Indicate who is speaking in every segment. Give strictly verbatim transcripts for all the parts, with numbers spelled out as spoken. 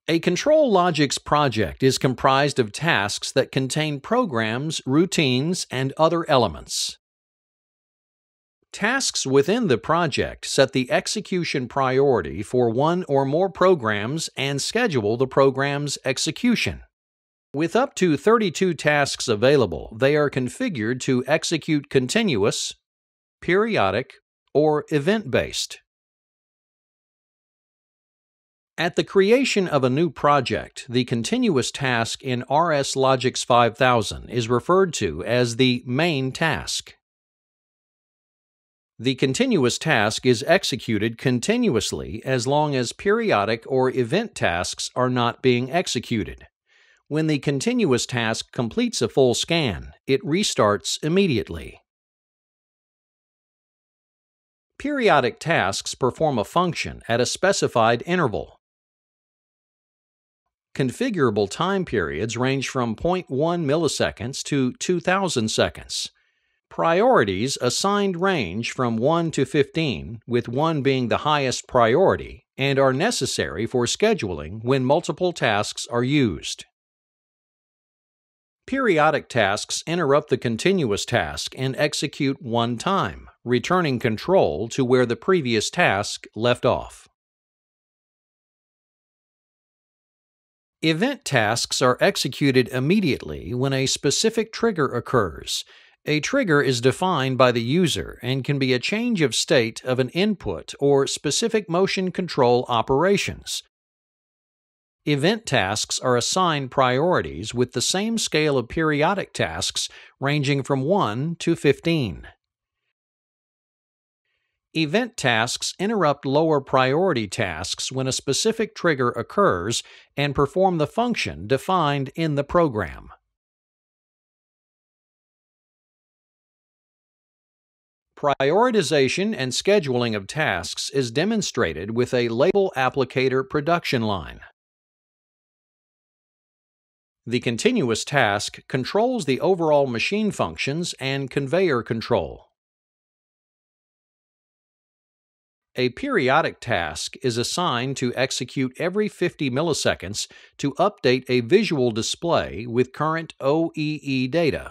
Speaker 1: A Controllogix project is comprised of tasks that contain programs, routines, and other elements. Tasks within the project set the execution priority for one or more programs and schedule the program's execution. With up to thirty-two tasks available, they are configured to execute continuous, periodic, or event-based. At the creation of a new project, the continuous task in RSLogix five thousand is referred to as the main task. The continuous task is executed continuously as long as periodic or event tasks are not being executed. When the continuous task completes a full scan, it restarts immediately. Periodic tasks perform a function at a specified interval. Configurable time periods range from zero point one milliseconds to two thousand seconds. Priorities assigned range from one to fifteen, with one being the highest priority, and are necessary for scheduling when multiple tasks are used. Periodic tasks interrupt the continuous task and execute one time, returning control to where the previous task left off. Event tasks are executed immediately when a specific trigger occurs. A trigger is defined by the user and can be a change of state of an input or specific motion control operations. Event tasks are assigned priorities with the same scale of periodic tasks ranging from one to fifteen. Event tasks interrupt lower priority tasks when a specific trigger occurs and perform the function defined in the program. Prioritization and scheduling of tasks is demonstrated with a label applicator production line. The continuous task controls the overall machine functions and conveyor control. A periodic task is assigned to execute every fifty milliseconds to update a visual display with current O E E data.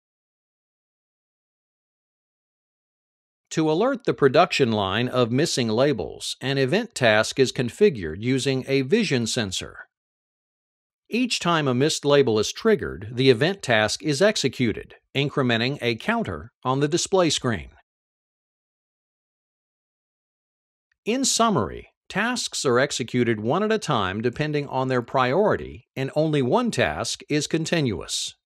Speaker 1: To alert the production line of missing labels, an event task is configured using a vision sensor. Each time a missed label is triggered, the event task is executed, incrementing a counter on the display screen. In summary, tasks are executed one at a time depending on their priority, and only one task is continuous.